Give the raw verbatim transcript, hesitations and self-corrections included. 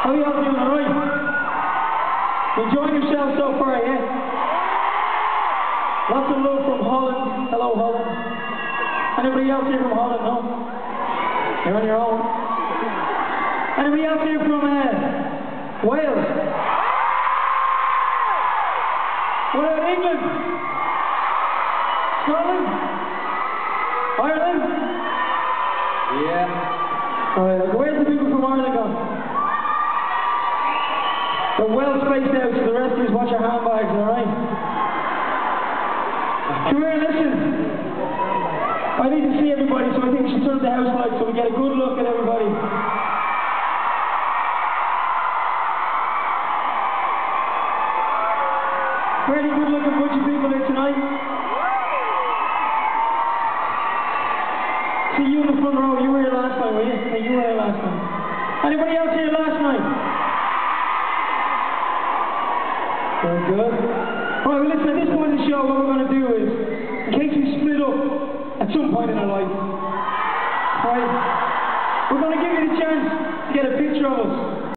How you all doing, alright? Enjoying yourselves so far, yeah? Lots of love from Holland. Hello, Holland. Anybody else here from Holland, no? You're on your own. Anybody else here from uh, Wales? What about England? Scotland? Ireland? Yeah. Alright, where's the people from Ireland gone? They're well spaced out, so the rest of you watch your handbags, alright? Come here, listen. I need to see everybody, so I think we should turn up the house lights so we get a good look at everybody. Pretty good looking bunch of people here tonight. See you in the front row, you were here last night, were you? Yeah, you were here last night. Anybody else here last night? Very good. Alright, well listen, at this point in the show, what we're going to do is, in case we split up at some point in our life, right, we're going to give you the chance to get a picture of us.